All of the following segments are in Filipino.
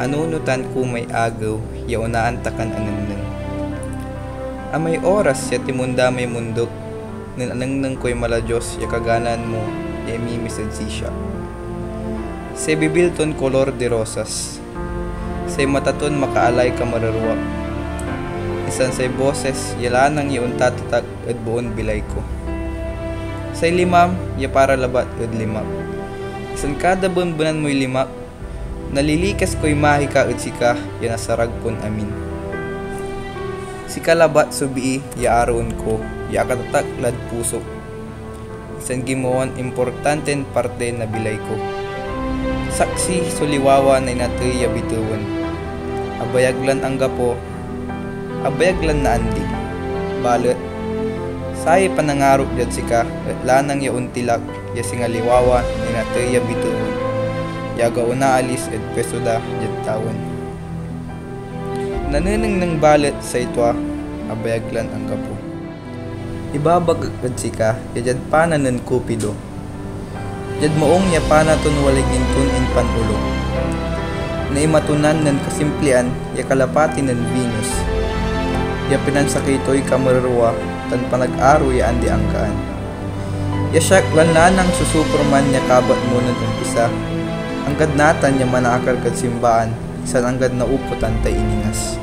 nanunutan ko may agaw, yaunaan takan ananang. Amay oras ya timunda may mundok, nananang ko'y maladyos ya kaganan mo, ya mimisid siya. Sa bibilton kolor de rosas, sa mataton makaalay ka mararwa. Isan say boses, yalanang yaun tatatag at buon bilay ko. Say limam, ya para labat at limap. Isan kada bunbunan mo'y limap, nalilikas ko'y mahika at sika, ya nasarag pon amin. Sika labat subii, ya aron ko, ya katataklad puso. Isan gimuon importanten parte na bilay ko. Saksi suliwawa na inatey ya Bitewen. Abayaglan ang gapo, abayaglan na andi. Balot, say panangarok jad sika, at lanang ya untilak, ya singaliwawa na inatey ya Bitewen. Yaga una alis at pesoda jad tawon. Nanunang ng balot sa itwa, abayaglan ang gapo. Ibabag at sika, ya jad pananan kupido. Jad moong ya panaton waligin tun in panulo. Na imatunan ng kasimplian, ya kalapati ng Venus. Ya pinansakito'y kamararwa, tan panag-aro ya andi angkaan. Ya siyak lanlanang susuperman ya kabat mo ng umpisa. Anggad natan ya manaakar kad simbaan, isan anggad na uputan tay iningas.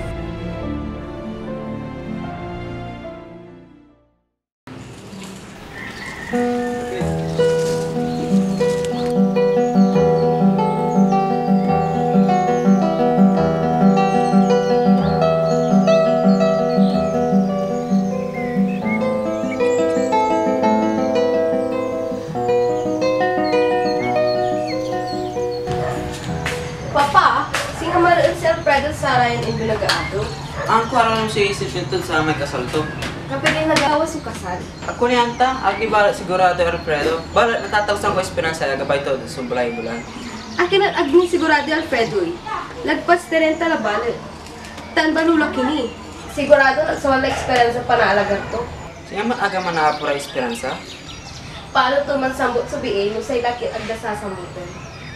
Ang kuwarang siya isip nito sa may kasalto. Kapag nag-awas yung kasal. Ako ni Anta, agi balat sigurado Alfredo. Balat natatawsan ko Esperanza, gabay to, sumbulay bulan. Akin at agni sigurado Alfredo eh. Lagpas na rin talabalit. Tan ba nula kini? Sigurado nagsawala Esperanza pa naalagar to. Siya man aga man nakapura Esperanza? Paano to man sambot sa BA mo sa ilakit at dasasambutan?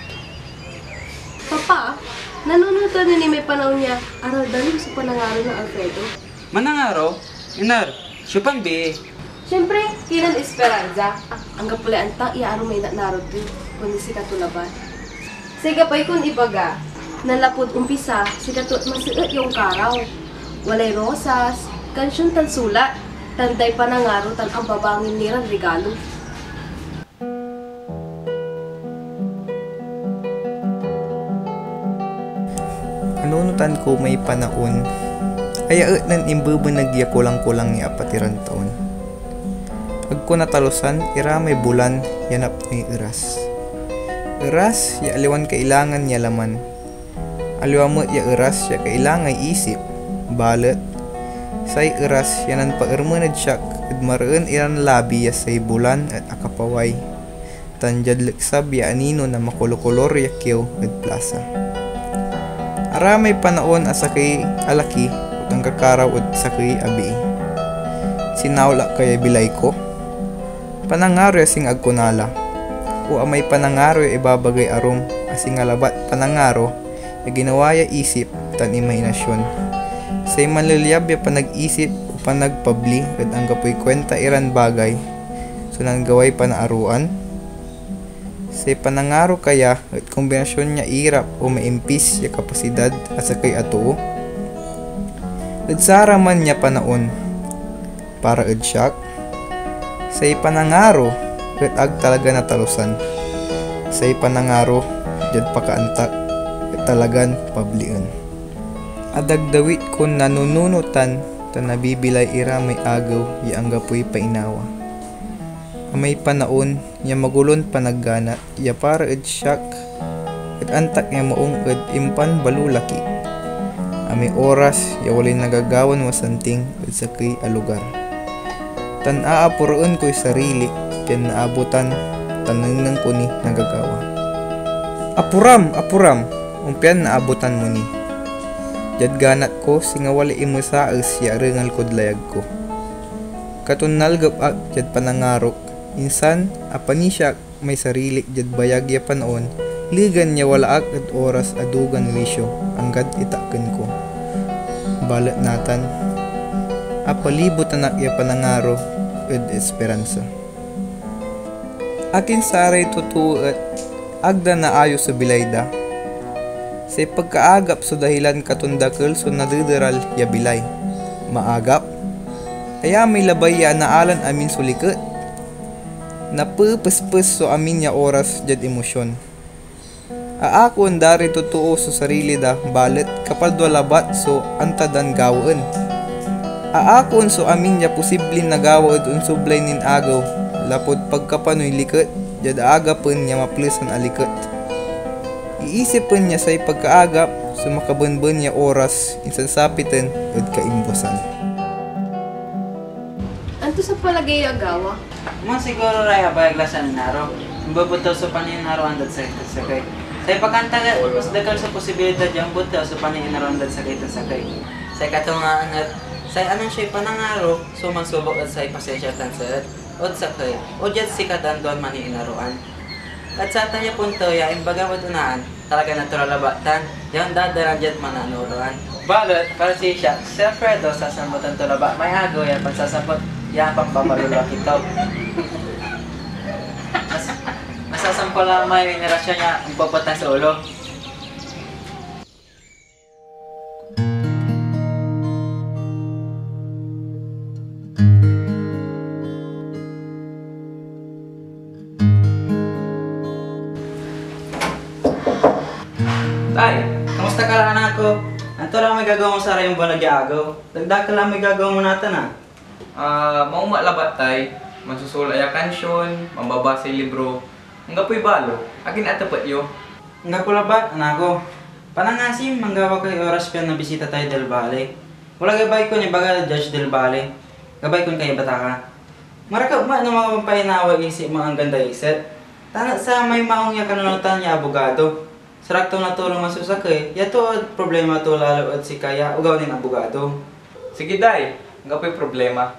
Papa, nanunutan na ni may panahon niya, aral dalim sa panangaro ng Alfredo. Manangaro? Inar, syupan be. Siyempre, kinan Esperanza. Ang kapulaan ta, iaro may narod din, kung si katulaban. Sige pa'y kung ibaga, nalapod umpisa, si katut masiit yung karaw. Walay rosas, kansyon tan sulat, tanday panangaro tan ang babangin nirang regalo. Nanunutan ko may panahon, kaya nan imbubanagya kulang-kulang ni apatiran taon. Agko natalusan, ira may bulan, yanap ni iras. Iras, ya aliwan kailangan niya laman. Aliwan mo ya iras, ya kailangan isip, balat. Say iras, yanan pa irmanad siyak, at maraan iran labi ya say bulan at akapaway. Tanjad liksab ya anino na makulukulor ya kiyo at plaza. Aramay panaon asakay alaki at ang kakaraw at sakay abi. Sinawla kaya bilay ko. Panangaro sing agkunala. O amay panangaro ibabagay arong asing alabat panangaro ya ginawaya isip tan imahinasyon. Say manlilyab ya panag-isip o panagpabli at ang kapoy kwenta iran bagay. So nang gaway panaaruan. Say panangaro kaya at kombinasyon niya irap o maimpis ya kapasidad at sakay ato. Nadsara man niya panaon para adsyak. Say panangaro at ag talaga natalusan. Say panangaro jad pakaantak at talagan pablian. Adagdawit ko nanununutan ta nabibilay ira may agaw ya ang gapoy painawa. Amay panaon, ya magulon panaggana, ya para ed syak, at antak ya maong ed impan balulaki. Amay oras, ya walay nagagawan wasanting ed sakay alugar. Tan aapuroon ko'y sarili, yan naabutan, tanang ko ni nagagawa. Apuram, apuram, umpian naabutan mo ni. Jad ganat ko, singawali imusaas, ya ringal kudlayag ko. Katun nalgap jad panangarok, insan, apanisyak may sarili jad bayag ya panoon, Ligan niya wala at oras adugan wisyo anggad itaken ko. Balat natan. Apalibot anak ya panangaro ed Esperanza. Akin saray totoo at agda na ayo sa bilayda. Sa pagkaagap so dahilan katundakil so nadideral ya bilay. Maagap. Kaya may labay ya naalan amin sulikat. Napupespes so amin ya oras jad emosyon. Aako dari totoo so sarili da balit kapal labat so antadan gawaan. Aakon so amin ya posibleng nagawa at unsublay nin agaw lapod pagkapanoy likat jad agapin niya maplesan alikat. Iisipin niya say pagkaagap so makabanban niya oras insansapitan at kaimbosan. Anto sa palagay agawa? Mga siguro raya ba glasan naro. Imbabutaw sa paninaro andat sa sakay. Say pagkantaga mas dakal sa posibilidad yung butaw sa paninaro andat sa sakay. Say katungaan at say anong siya panangaro so magsubok at say pasensya tansat od sakay. O jad sikatan doon maninaruan. At sa tanya punto ya imbaga unaan talaga natural labatan yung dadaran dyan mananuruan. Balot para siya si Alfredo sa sambutan to laba may agaw yan pagsasabot yan pampamalula kitaw. Masasampo lang may generasyon niya ang pagpatang sa ulo. Tay, kamusta ka lang anak ko? Anto lang may gagawin mo sa yung balagyaagaw. Dagdag ka lang may gagawin mo natin Mauma labat tay, masusulay ya kansyon, mambabasa libro. Nga po'y balo, akin atapat yo. Nga pula ba, anak ko? Panangasim, manggawa kayo oras pa na bisita tayo del Valle. Wala gabay ko ni baga Judge del Valle. Gabay ko kayo bata ka. Marakab ma na mga pampayanawa isip mga ang ganda isip. Tanat sa may maong ya kanunutan niya abogado. Sarak to natulong masusakay, yato problema to lalo at si kaya ugaw nin abogado. Sige day, nga po'y problema.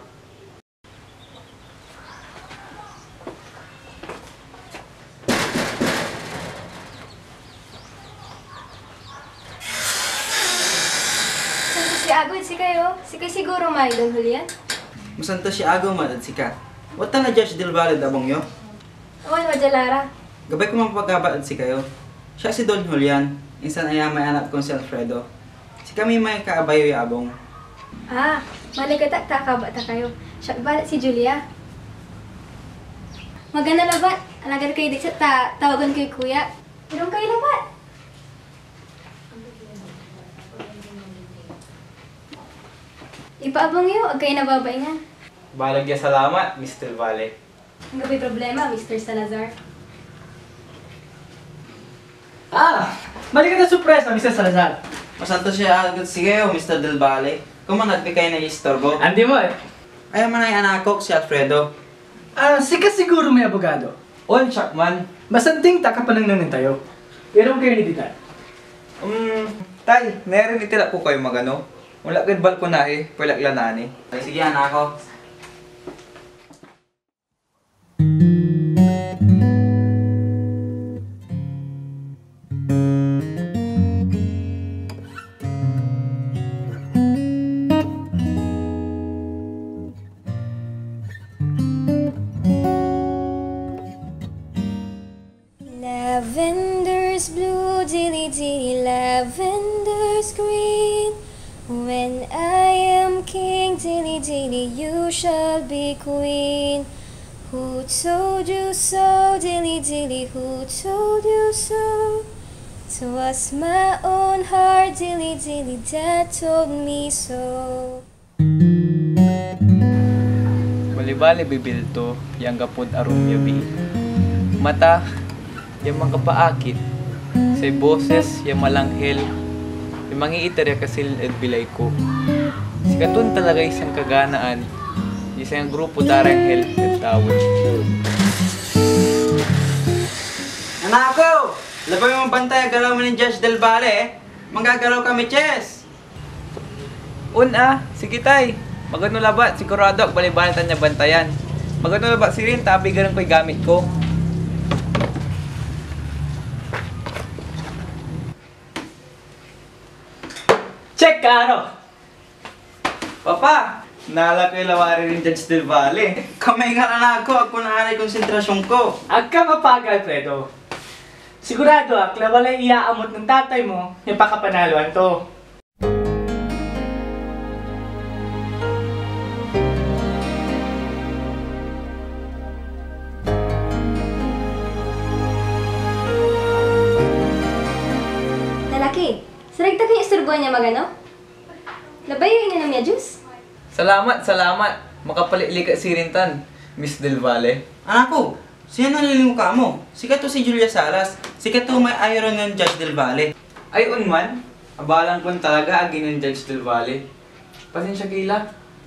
Si Agod, si kayo? Si kayo siguro may Don Julian? Musanto si agaw man at sika. Wata na Judge del Valle dabong yo. Awan, Wajalara. Gabay ko mapagabat at si kayo. Siya si Don Julian, insan ay may anak kong si Alfredo. Si kami may kaabayo yabong. Ah, malikatak kakabata kayo. Siya balat si Julia. Maganda labat. Alagan kayo dito sa tawagan kayo kuya. Irong kayo labat. Ipaabang yun, huwag kayo nababay nga. Balagya salamat, Mr. Valle. Ang gabi problema, Mr. Salazar. Mali ka na surpresa, Mr. Salazar. Masanto siya agad si kayo, Mr. del Valle. Kung nagbigay na istorbo. Andi mo eh. Ayaw man ay anak ko, si Alfredo. Sika siguro may abogado. On Chapman. Masanting takapanang nanin tayo. Pero kayo ni Ditan. Tay, meron itila ko kayo magano. Wala kayo balkonahe, pwala lanani. Ay, sige anak ko. Lavender's blue, dilly dilly, lavender's green. When I am king, dilly dilly, you shall be queen. Who told you so, dilly dilly, who told you so? 'Twas my own heart, dilly dilly, that told me so. Balibali bibilto, yang gapod arum yabi. Mata, yang mga paakit. Say boses, yang malanghel. Yung mga itarya kasil at bilay ko. Si Katun talaga isang kaganaan. Isang grupo darang hel at tawon. Anak ko! Labay mong bantay, galaw mo ni Judge del Valle. Manggagalaw kami, Chess! Sige tay. Magano labat, sigurado ak balibalitan niya bantayan. Magano labat si Rin, tapi ganun ko'y gamit ko. Check, Karo! Papa, Nala ko ilawari rin Judge Del Valle. kamay nga na ako. Ako na anay konsentrasyon ko. Agka mapagal, Alfredo. Sigurado walay iaamot ng tatay mo yung pakapanaluan to. Lalaki, saragtag niya isturbuan niya magano? Labay yung ininom niya juice? Salamat. Makapalili ka si Rintan, Miss Del Valle. Anak ko, siya nalilimu ka mo. Sika to si Julia Salas. Sika to may Aira ng Judge Del Valle. Ay, unman. Abalang kon talaga agin ng Judge Del Valle. Pasensya kila.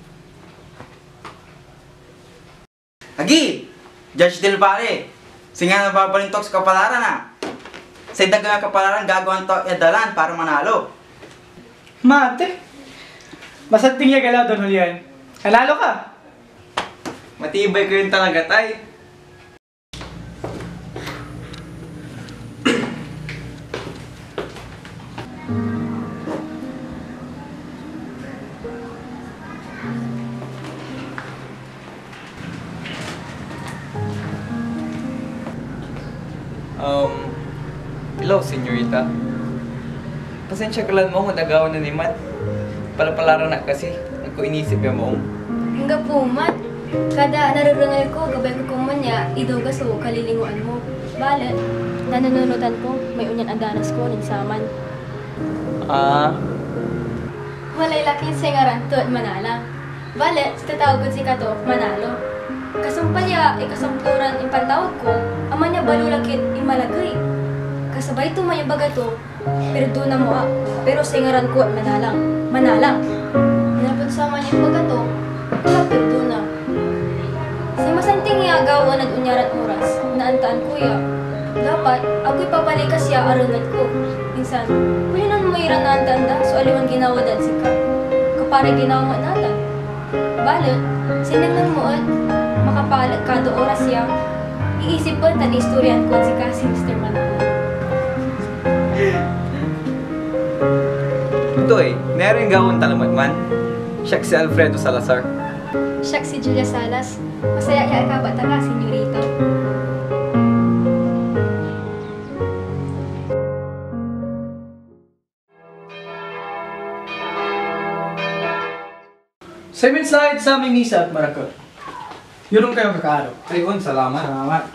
Agi! Judge Del Valle. Singa nababalintok sa kapalaran na. Sa dagang kapalaran gagawin to edalan para manalo. Mate! Masanting niya galaw doon, Julian. Kanalo ka! Matibay ko yun talaga, tay. Hello, senyorita. Pasensya ka lang mo kung nagawa na ni Matt. Palapalaran na kasi. Ako inisip yung moong. Hangga po man. Kada narurungal ko, gabay ko kumanya, iduga so kalilinguan mo. Bale, nanononodan ko, may unyan adanas ko, nagsaman. Walay laking singaran to at manala. Bale, sa tatawag ko si Kato, manalo. Kasumpalya, ikasumturan impantawag ko, ama niya balulakit imalagay. Kasabay tumayang baga to, pero doon na mo pero singaran ko at manalang. Napot sama niya baga to, pero doon na. Sa masanting gawa ng unyaran oras, naantaan kuya. Dapat, ako'y papalikas siya arangan ko. Minsan, kulinan mo iran na antanda, so aliman ginawa dan si ka. Kapare ginawa natin. Bale, sinagnan mo at makapalag kada oras siya. Iisip ko tan istoryan ko si kasi Mr. Manalo. Ito meron gawon talamat man. Siya si Alfredo Salazar. Siya si Julia Salas. Masaya kaya ka bata ka, senyorito. Seven side sa aming misa at marakot. Yurong kayo kakaaraw. Ayun, salamat. Salamat.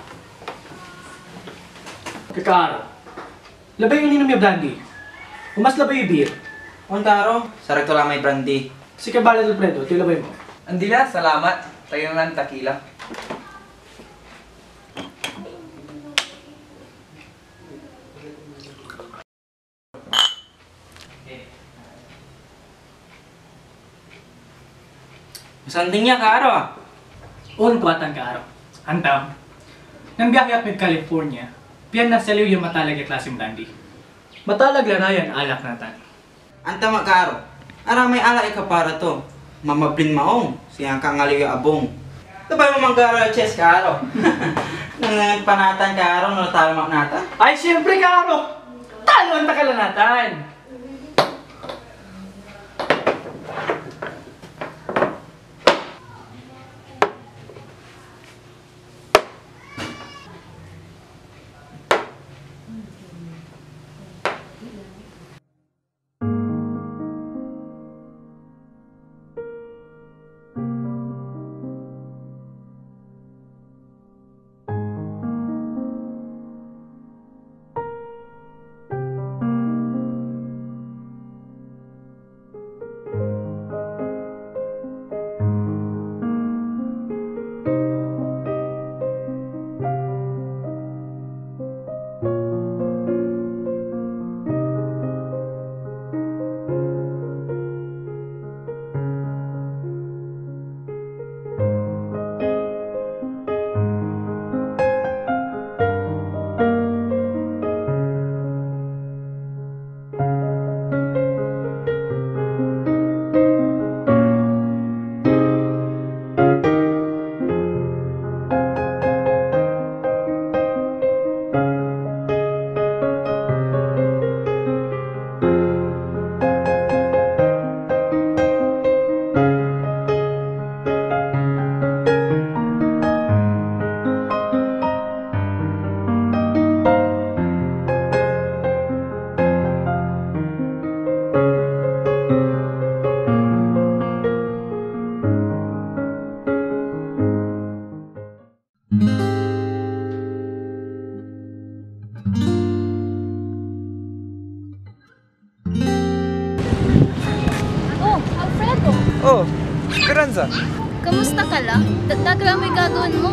Kakaaraw. Labay yung ninom yung brandy. Umas labay yung beer. Untaro, sarag to lang may brandy. Si Kabala Alfredo, ito labay mo. Andila, salamat. Tayo lang takila. Masanting niya kaaro ah. On kuwatan kaaraw. Antam. Nang biyahe at California, piyan na saliw yung matalag yung klaseng brandy. Matalag larayan alak natan. Antama kaaro. Ara may ala ka para to. Mamablin maong. Siyang kangaliw yung abong. Dabay mo manggaro yung chess kaaro. Nang panatan kaaro, natalamak natan. Ay, siyempre kaaraw! Talo ang takalanatan! Esperanza. Kamusta ka la? Dagra may gagawin mo.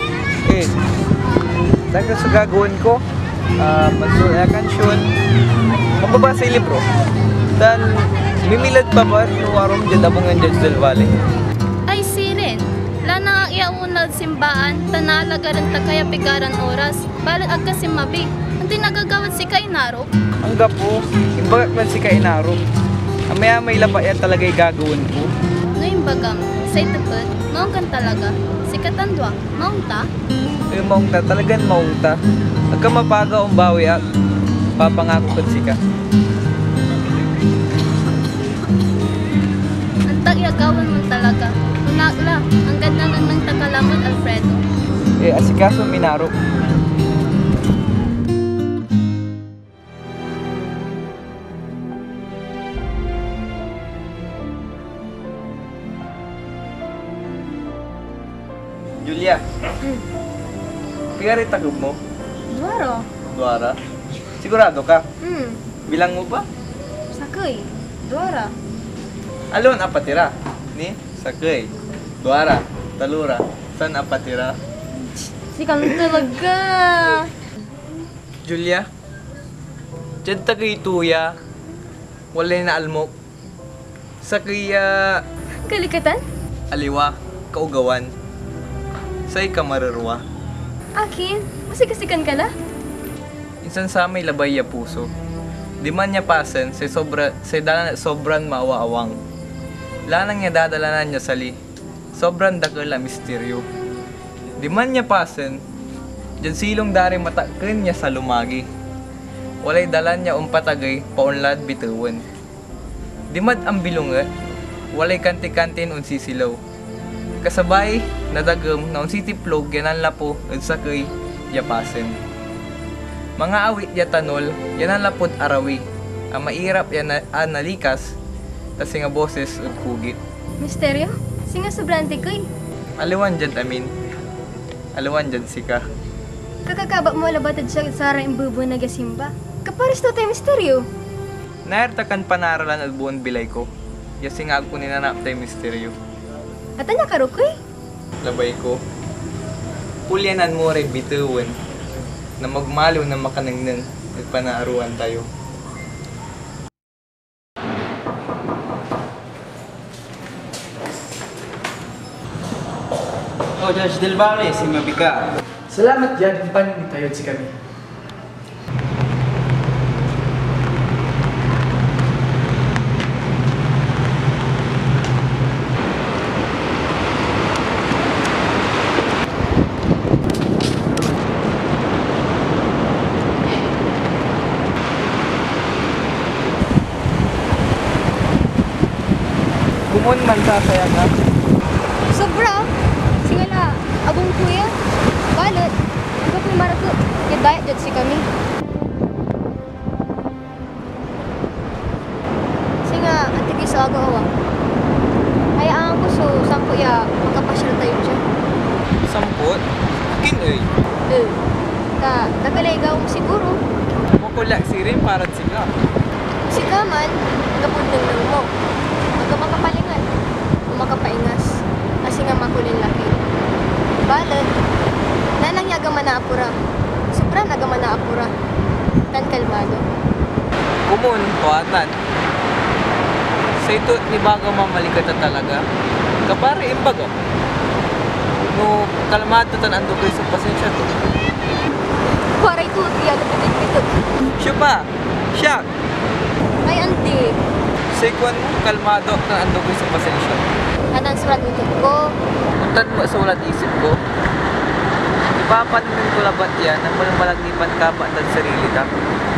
Dagra sa gagawin ko. Magsuyakan siyon. Mababasa yung libro. Dan, mimilad pa ba no arom dyan abungan dyan sa Valle? Ay sirin. Lana ang iaunad simbaan, tanalaga rin ta kaya pigaran oras. Balat agka si Mabi. Hindi nagagawad si Kainaro. Ang gapo, imbagat man si Kainaro. Amaya may lapa yan talaga'y gagawin ko. No yung bagam, say tupad, maong kan talaga. Si Katandwa, maong ta? Ay, maong ta, talagang maong ta. Agka mapaga ang bawi at papangako ko si ka. Ang tagyagawan mo talaga. Unagla, ang ganda ng takalaman, Alfredo. Asikaso minaro. Julia. Pigari tagog mo? Duaro. Duara? Sigurado ka? Bilang mo ba? Sakay. Duara. Alon apatira? Ni? Sakay. Duara. Talura. San apatira? Sikang talaga. Julia? Diyan tagay tuya. Walay na almok. Sakaya Kalikatan? aliwa. Kaugawan. Say ka mararwa. Akin? Masikasikan ka na? Insan sa may labay ya puso. Di man niya pasen, sobran maawa-awang. Lanang niya dadalanan niya sali. Sobran dakal a misteryo. Di man niya pasen, dyan silong dari matakin niya sa lumagi. Walay dalan niya patagay, paunlad bituwen. Di mad ang bilungat, walay kanti-kantin sisilaw. Kasabay, nadagam na sitiplog yanan lapo at sakay yapasen. Mga awit ya tanol, yanan lapod arawi. Ang mairap yan nalikas, kasi nga boses at kugit. Misteryo? Singa sobrante ko'y. Aliwan dyan amin. Aliwan dyan sika. Kakakaba mo alabatad siya sa harang imbubo na gasimba. Kaparis to tayo misteryo. Naertakan panaralan at buwan bilay ko. Yasi nga ako ninanap tayo misteryo. At anya karo ko'y? Labay ko. Pulyanan mo rin bituwen na magmalo na makanangnang at panaaruan tayo. Oh, Judge Del Valle, si Mabiga. Salamat yan, panitayod si kami. Kumon man sasaya ka. Sobra. Singala, abong kuya. Balot. Ikaw po marato. Kidayat dyan si kami. Singa, antigay sa agawa. Hayaan ko so, saan ko ya makapasyal tayo dyan. Sampot? Akin eh. Tagalaygaw mo siguro. Makulak si rin para sika. Si Kaman, kapundang lang mo. Huwag ka makapalingan. O makapaingas. Kasi nga makulin laki. Balot. Nanang yaga manaapura. Sobra naga manaapura. Tan kalmado. Kumun, tuatan. Sa ito, ni baga mamalikatan talaga. Kapare imbaga. No, kalmado tan ando kayo sa pasensya to. Waray to, tiya na pitit-pitit. Siya pa. Siya. Ay, ante. Sa ikuan mo, kalmado tan ando kayo sa pasensya. Anang surat utot ko. Untan mo sa ulat isip ko. Ipapanunin ko labat yan ang walang malagnipan ka pa at sarili ka.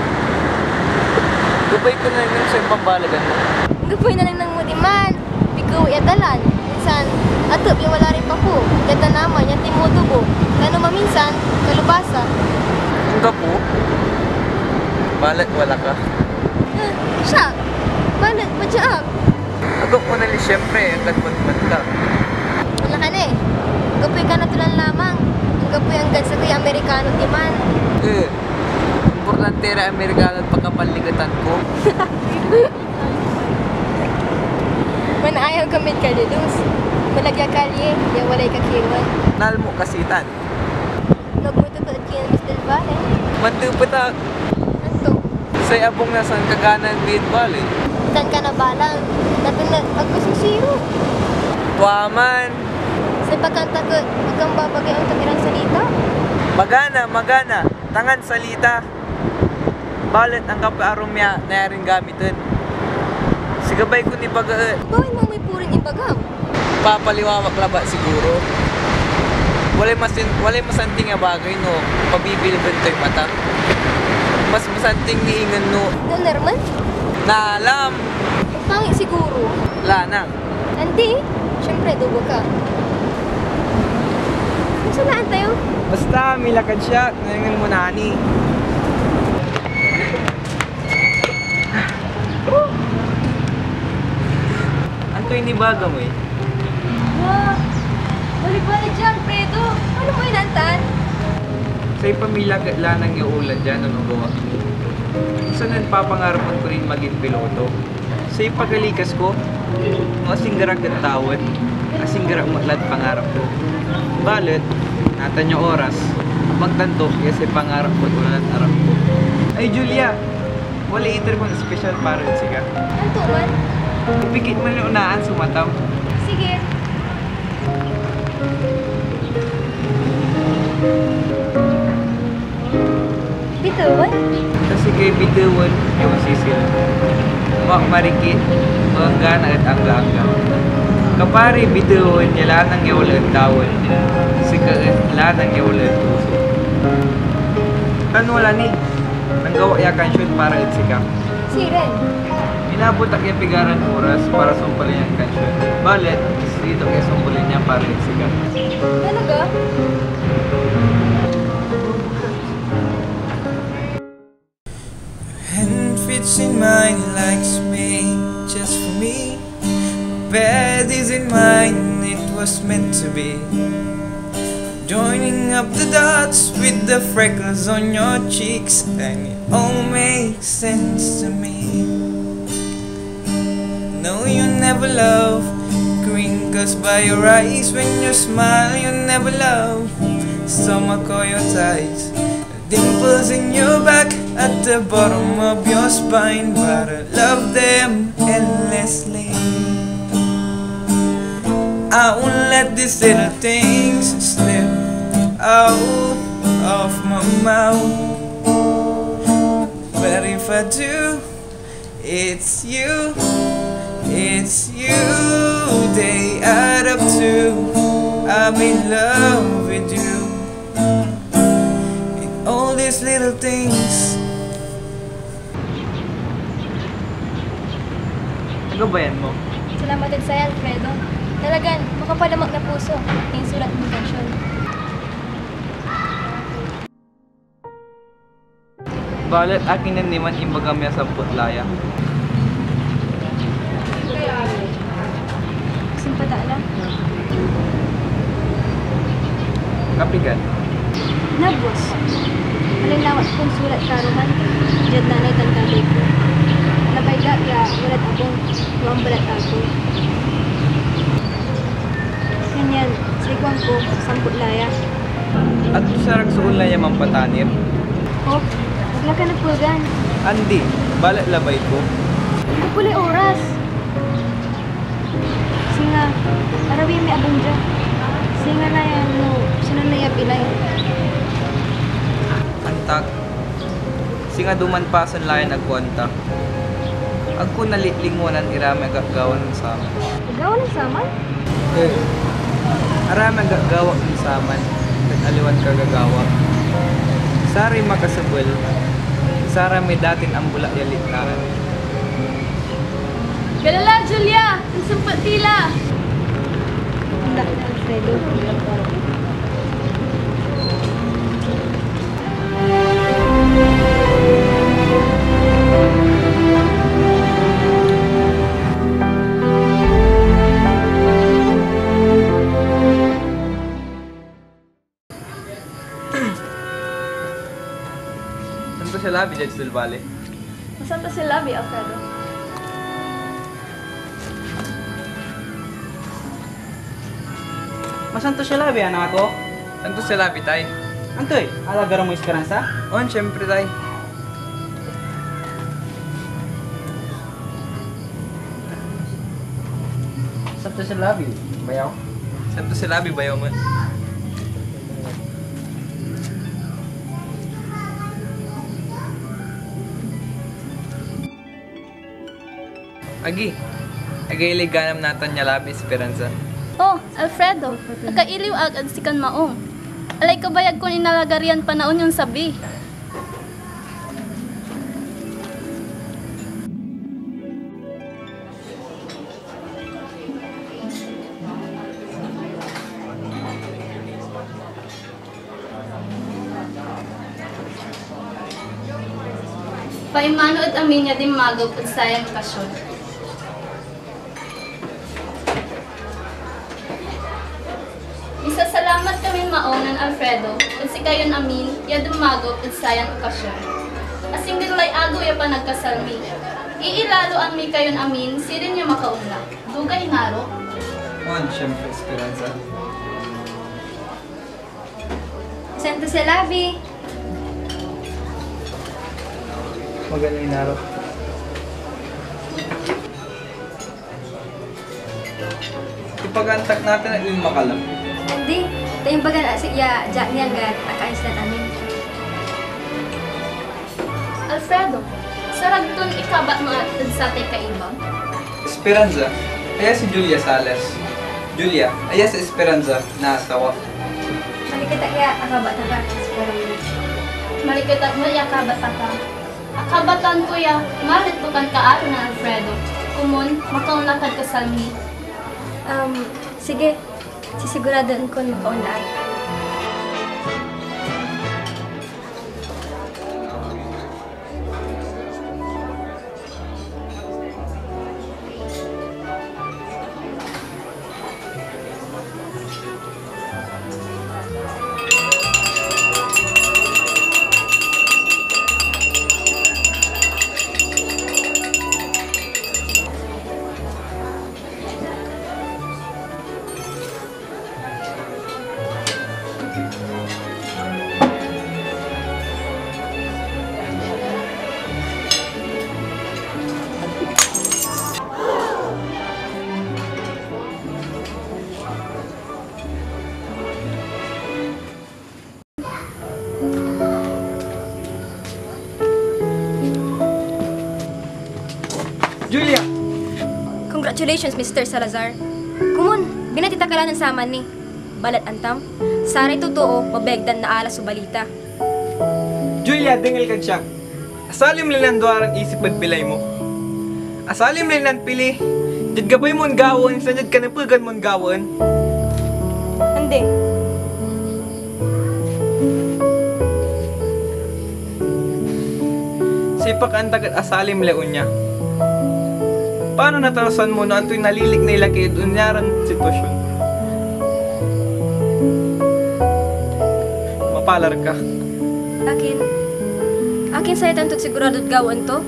Gabay ko na lang sa iyong pambalagan mo. Gapoy na lang ng mudiman. Ikaw iyadalan. Minsan, atop yung wala rin pa po. Ganda naman, yung timutubo. Lalo maminsan, kalubasa. Ang gapo, balat wala ka. Siya, balat, madyaab. Agok mo na li siyempre, ang katman ka. Wala ka na eh. Gapoy ka natulan lamang. Ang gapoy ang gansa kay Amerikano timan. Importante ra Amerikano at pagkapaligatan ko. Man ayaw gamit ka, Lilus. Malagya kalye, yung walay kakiwan. Nal mo kasitan. Nagmututuod kayo ng Mr. Valle. Mantupatak. Anto, Say abong nasan kaganan bid Valle. saan ka na balang? Natunag agpasusiyo. Tuaman. Sa pagkanta ko, hanggang babagay ang tamirang salita. Magana. Tangan salita. Balit ang kapaarumya na yaring gamitin. Sigabay ko ni baga Bawin mo may puring ibagam. papaliwawak laba siguro. Walay masanting nga bagay no. Pabibilban to'y mata. Mas masanting ni ingan no. Donar man? Naalam. Pangit siguro. Lana. Andi, syempre dugo ka. Saan tayo? Basta milakad siya. Ngayon mo nani. Antoy ni baga mo eh. Wow! Balik-balik dyan, Alfredo! Ano mo inantan? Sa'y pamilya lanang iulan dyan, ano gawa? Saan nagpapangarapon ko rin maging piloto? Sa'y pagalikas ko, asing garag ang tawad, asing garag matlad pangarap ko. Balit, natan niyo oras, magtanto, kasi pangarap ko ulan at arap ko. Ay, Julia! Wala interview special para rin siya. Anto man? Ipikit mo na unaan sumataw. Sige. Bitewen? Kasi kay Bitewen yung sisil. Marikit, maanggana at angga-angga. Kapari Bitewen niya lanang niya wala ang tawad. Sika lanang niya wala ang puso. Ano wala ni? Nanggawa ya kansyon para at sika. Si Ren. Inabot ang pigaran oras para sumpalin ang kansyon. Balit, dito kaya sumpalin niya para at sika. Talaga? And fits in mine like Spain, just for me. Bed is in mine, it was meant to be. Joining up the dots with the freckles on your cheeks, and it all makes sense to me. No, you never love crinkles by your eyes. When you smile, you never love stomach or your thighs. Dimples in your back at the bottom of your spine, but I love them endlessly. I won't let these little things slip out of my mouth. But if I do, it's you they add up to. I'm in love with you. In all these little things. Nagabayan mo? Salamat din sa'yo, Alfredo. Talagang, makapalamag na puso. Yung sulat ng kansyon. Balit akin na naman imbagamya sa putlaya. Simpada lang. Kapigan. Nabos. Malinawat kong sulat karuman. Diyad nanay tanggalay ko. Nabayda ya, walat akong. Huwang balat ako. Ganyan, sa ikuan ko, samput laya. At sarag suon laya mampatanir. Oh, wala ka nagpulgan. Andi, balat labay ko. Hindi pulay oras. Singa, arawi may abong dyan. Singa na yan mo, sino na iya pilay. Antak. Singa duman pasan layan agkwanta. Agko nalitlingunan irami agagawan ng saman. Agawan ng saman? Arami agagawa ng saman. Aliwan kagagawa. Sari makasabal. Sara may datin ang bulak yalitaan. Galala, Julia! Ang sumpat tila! Ang dahil na Alfredo. Saan ko siya labi, Judge Del Valle? Masanta si Labi, Alfredo. Masanto siya labi, anak ako. Santo sa labi, tay. Antoy, alagara mo Esperanza? On, syempre, tay. Santo siya labi, bayaw. Santo sa labi, bayaw mo. Agi. Agay ganam natan niya labi, Esperanza. Oh, Alfredo, nakailiw agad si kan maong. Alay kabayag kung inalagarian panaon yung sabi. Paimano at amin niya din magaw at sayang kasyon. Isasalamat kami maonan Alfredo at si kayon amin ya dumagaw at sayang okasyon. Asing dilay agaw ya pa nagkasalmi. Iilalo an mi kayon amin sirin niya makaunla. Dugay naro. On, syempre, Esperanza. Santo sa labi. Magaling naro. Ipagantak natin ang ilma ka lang. Hindi. Tayong baga na siya, Jack niya agad, akayos na namin. Alfredo, saragton ikabat mga tadsatay kaibang. Esperanza, aya si Julia Salas. Julia, aya si Esperanza na asawa. Malikita kaya akabat na ba? Malikitat mo ya kabat-ata. Akabatan ko ya, malit bukan kaaro na Alfredo. Kumun, makaunakad ka salmi. Sige. Sisiguradaan ko makaunlaan. Julia! Congratulations, Mr. Salazar. Kumun, binatita ka lang ng saman ni. Balat antam, saray totoo, mabegdan na alas o balita. Julia, dengel ka siya. Asalim lang duarang isip at bilay mo. Asalim lang pili. Did gabay mo gawon, sanyad ka napugan mo gawon. Hindi. Sipak ang tagat asalim leon niya. Paano natarasan mo na anto'y nalilig na ilaki at unyaran sitwasyon? Mapalar ka. Akin sa'yo tantot sigurado at gawan to.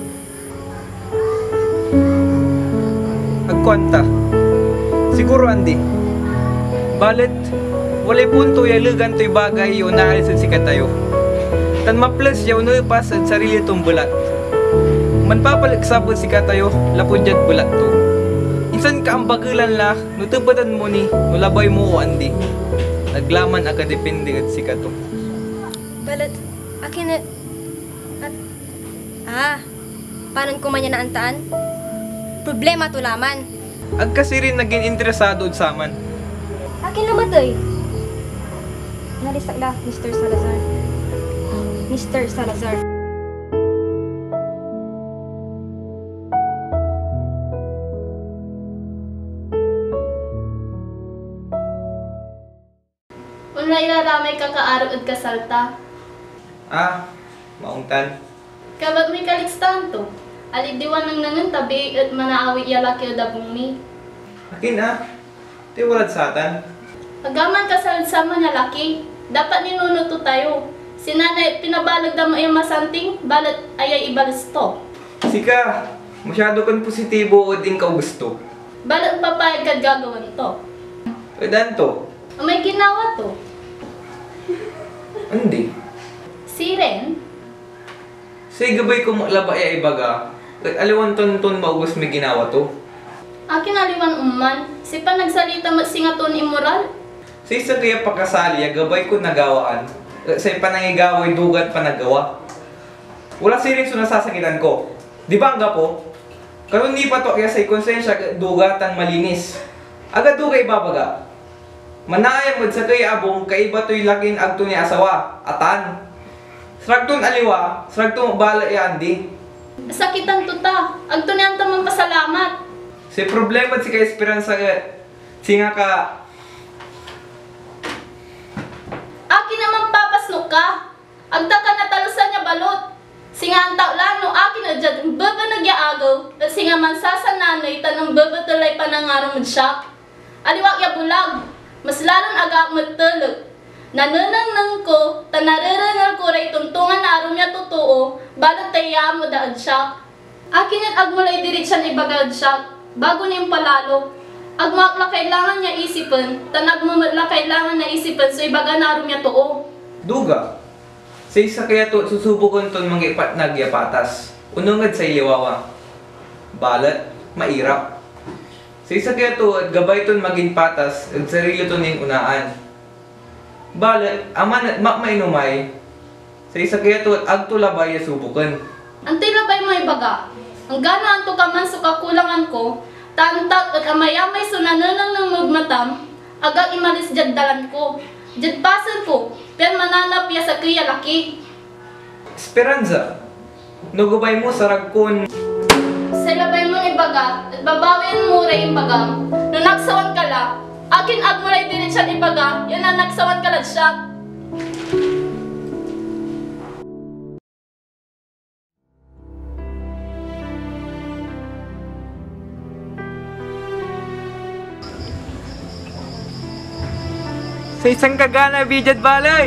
Agkwanta. Siguro andi. Balit, walay punto yalugan to'y bagay o naalisan si katayo. Tan maplas yaw no ipas at sarili tong bulat. Manpapalagsabot si katayo, lapod dyan bulat to. Insan ka ang bagalan la, nutubatan mo ni, nulabay mo o andi. Naglaman aga depende at si kato. Balat, akin na... paano ko man yan naantaan? Problema to laman. Ag kasi rin naging interesado sa man. Akin namatay. Nalisak la, Mr. Salazar. Mr. Salazar. Unla ilaramay ka kaarog at kasalta. Maungtan. Kabat may kalikstan to. Alidiwan ng nangan tabi at manaawi yalaki o dabong mi. Akin Ti walad satan. Agaman kasal sama nga laki. Dapat ninunuto tayo. Si nanay pinabalag damo yung masanting, balat ayay ibalisto. Sika, masyado kan positibo o din ka gusto. Balat papayag kad gagawin to. Edan to, May ginawa to. Hindi. Si Ren? Say gabay ko maklaba ya ibaga. At aliwan ton maugos may ginawa to. Akin aliwan umman. Si pa nagsalita singaton immoral. Say sa kaya pakasali, gabay ko nagawaan. Say panangigaway dugat pa nagawa. Wala si rin nasasakitan ko. Di ba ang gapo? Karon di pa to kaya say konsensya dugatan malinis. Agad dugay babaga. Manayam sa kay abong kaiba to'y lakin agto ni asawa, atan. Sragton aliwa, sragton bala andi. Sakitan to ta. Agto niyan tamang pasalamat. Si problema si kay Esperanza singa ka. Akin naman papasnok ka. Agta ka natalusan niya balot. Singa ang taulano akin na dyan baba nagyaagaw. At singa man sasananoy tanong baba tulay panangarang siya. Aliwak ya bulag. Mas lalong aga matulog. Nananang ko, tanararangal ko ray tuntungan na arom niya totoo, balot tayo mo daad siya. Akin yan agmulay diretsyan ibagad siya, bago niyang palalo. Agmakla kailangan niya isipan, tanagmumala kailangan na isipan, so ibaga na arom niya too. Duga. Sa isa kaya to susubukon ton mga ipat nagyapatas. Unungad sa iliwawa. Balat, mairap. Sa isa kaya to at gabay ton maging patas at sarili to ning unaan. Balat, aman at makmainumay. Sa isa kaya to at agtulabay subukan. Antay labay mo ibaga. Ang gana anto ka man so kakulangan ko, tantat at amayamay so nananang ng magmatam, agak imalis jad dalan ko. Jad pasan ko, pero mananap ya sa kaya laki. Esperanza, nugubay mo sa ragkon. Sa labay mo ibaga, at babawin mo rin ibagam, nung nagsawan ka la, akin agmulay din siya ibaga, yun na nagsawan ka lang siya. Sa isang kagana, bijad balay!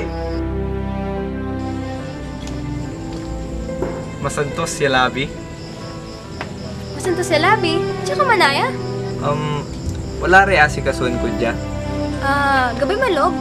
Masantos si Labi. Masan to sa labi? Tsaka manaya? Wala rin asikasun ko dyan. Gabay malog.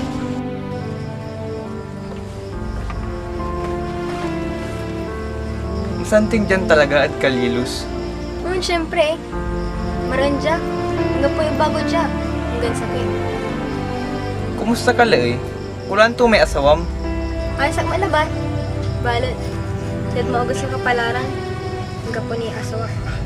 Santing dyan talaga at kalilus. Siyempre. Maran dya. Hanggang po yung bago dya. Hanggang sakit. Kumusta ka lai? Kulaan to may asawam? Ayos ang malaban. Balot. Dad maugas yung kapalaran. Hanggang po niya asawa.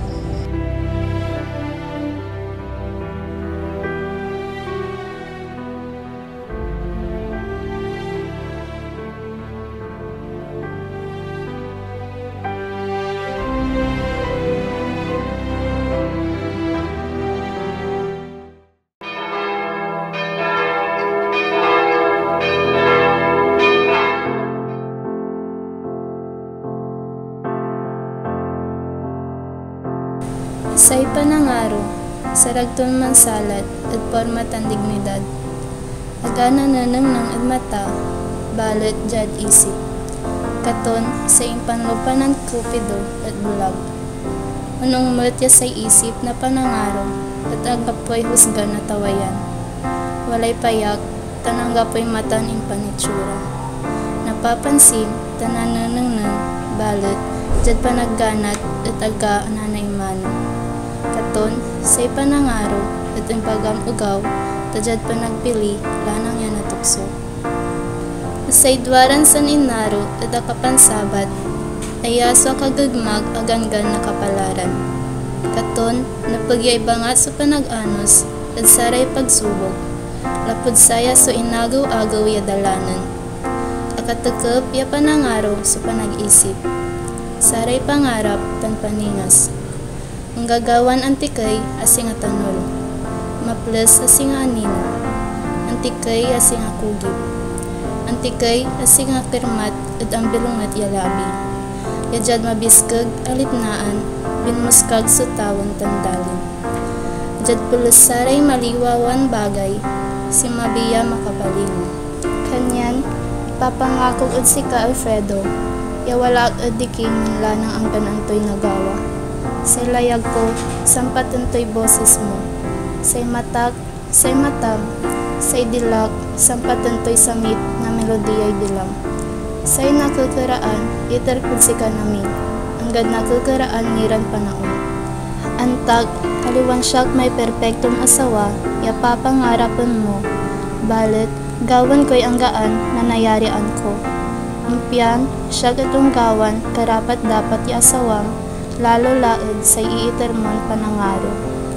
Say panangaro, saragton man salad at porma tan dignidad. Agana nanang ng admata, balot jad isip. Katon sa impanlupanan kupido at bulag. Unong matya sa isip na panangaro at agapoy husga na tawayan. Walay payak, tananggapoy matan impanitsura. Napapansin, tanananang ng balot jad panagganat at aga nanay mano. Katon, say panangaro, at ang pagam-ugaw, tajad pa nagpili, lanang yan natukso. Say dwaran san inaro, at akapansabat, ayaso kagagmag aganggan na kapalaran. Katon, napagyay bangat sa panag-anos, at saray pagsubok, lapod saya so inagaw-agaw ya dalanan. Akatakap ya panangaro sa panag-isip, saray pangarap tan paningas. Ang gagawan antikay asing atanol, maples asing anino, antikay asing akugib, antikay asing akirmat at ang bilungat yalabi. Yajad mabiskag alitnaan, binmuskag sa tawan tandalin. Jad pulasaray maliwawan bagay, si mabiya makapalingo. Kanyan, papangakog at si ka Alfredo, yawala at diking lanang ang ganantoy nagawa. Say layag ko, sampatantoy boses mo. Say matag, say matam, say dilak, sampatantoy samit na melodiyay dilang. Say nakukuraan, iterkud si kanamin, anggad nakukuraan niran panaon. Antag, kaliwan siyak may perpektong asawa, yapapangarapan mo. Balit, gawan ko'y anggaan na nayarian ko. Umpian, siya itong gawan, karapat dapat asawang, lalo laod sa iiterman panangaro.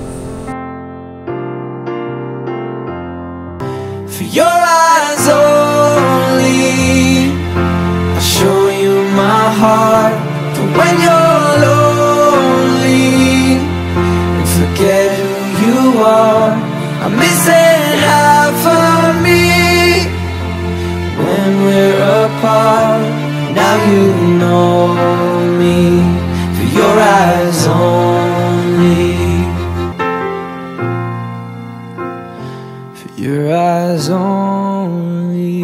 For your eyes only, I'll show you my heart. For when you're lonely and forget who you are, I'm missing half of me. When we're apart, now you know me. For your eyes only, for your eyes only.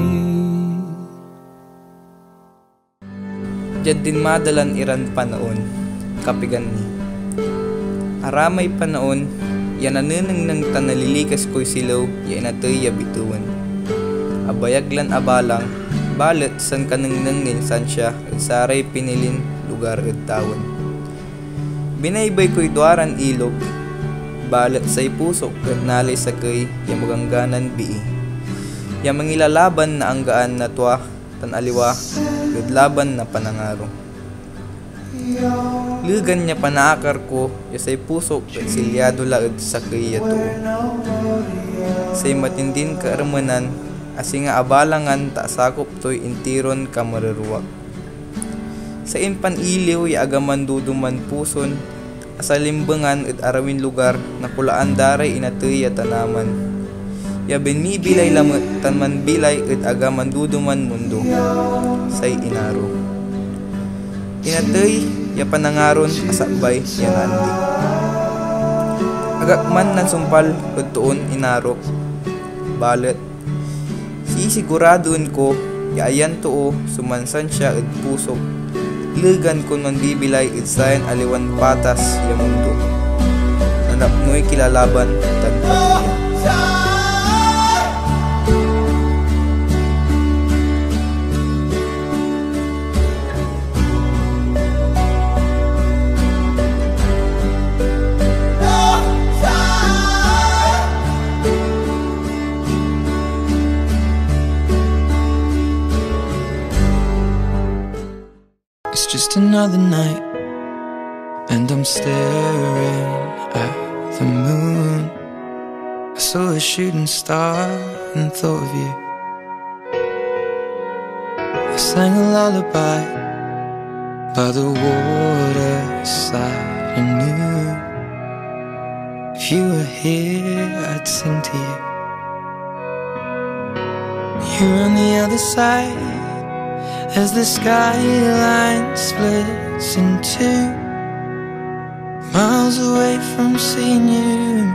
Diyan din madalan iran panaon, kapigan ni. Aramay panaon, yananeneng nang tanalilikas ko'y silaw, ya Inatey ya Bitewen. Abayaglan abalang, balet san kanengneng ninsan siya, at saray pinilin lugar at tawon. Binaybay ko'y duaran ilog, balet say pusok at nalay sa kay, ya magangganan bii. Ya mangilalaban na anggaan na tuwa, tanaliwa, laban na panangaro. Lugan niya panaakar ko, ya say pusok at silyado laod sa kay yato. Say matindin kaarmanan, asi nga abalangan ta sakop to'y intiron ka maruruwak. Sa inpan iliw ya agaman duduman puson, asalimbangan at arawin lugar na kulaan daray Inatey ya tanaman. Ya benmibilay lamot tanman bilay at agaman duduman mundo, say inaro. Inatey ya panangaron asabay ya nandi. Agakman nan sumpal at tuon inaro, balet sisiguraduin ko, yaayan too, sumansan siya at pusok. Ilgan ko man bibilay at sayan aliwan patas ya mundo. Nanapnoy kilalaban, tanpatiyan. It's just another night, and I'm staring at the moon. I saw a shooting star and thought of you. I sang a lullaby by the waterside and knew if you were here, I'd sing to you. You're on the other side as the skyline splits in two, miles away from seeing you.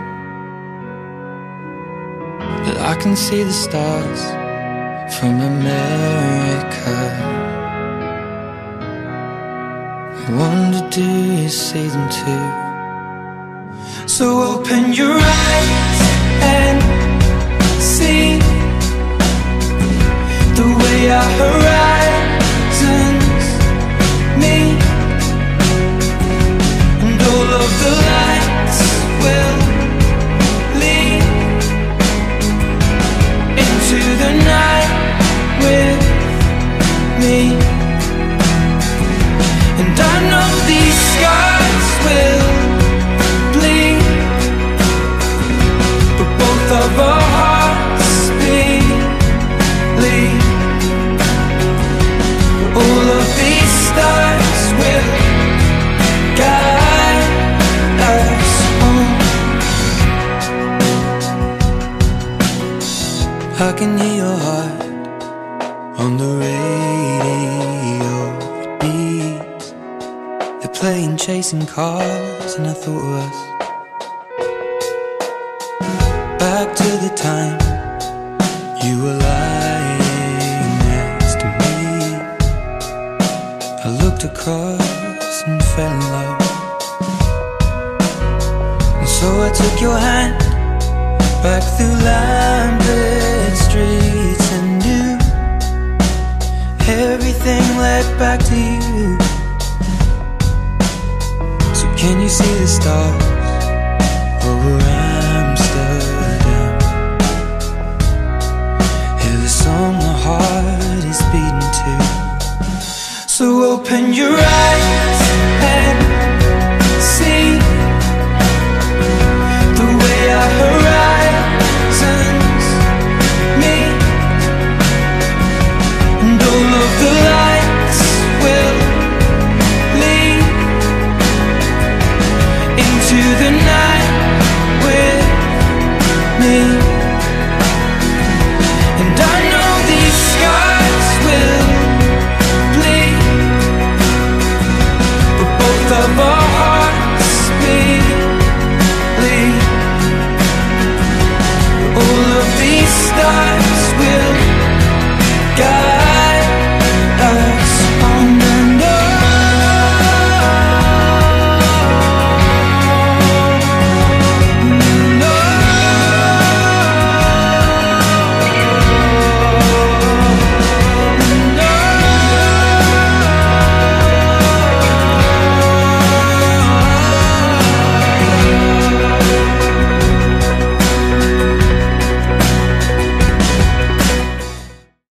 But I can see the stars from America. I wonder, do you see them too? So open your eyes and see the way our horizons meet, and all of the lights will lead into the night with me. And I know these scars will bleed, but both of our hearts bleed. All of these stars will guide us home. I can hear your heart on the radio. It beats. They're playing chasing cars, and I thought of us. Back to the time you were lying next to me. I looked across and fell in love, and so I took your hand back through lamplit streets, and you, everything led back to you. So can you see the stars over Amsterdam? Hear the song my heart is beating to. So open your eyes and see the way our horizons meet, and all of the lights will lead into the night with me. And I know these scars will bleed, but both of our hearts bleed. All of these stars